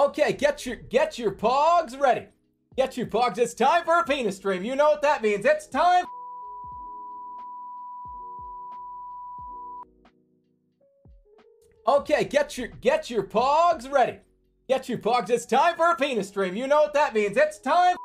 Okay, get your pogs ready. Get your pogs. It's time for a penis stream. You know what that means. It's time. Okay, get your pogs ready. Get your pogs. It's time for a penis stream. You know what that means. It's time.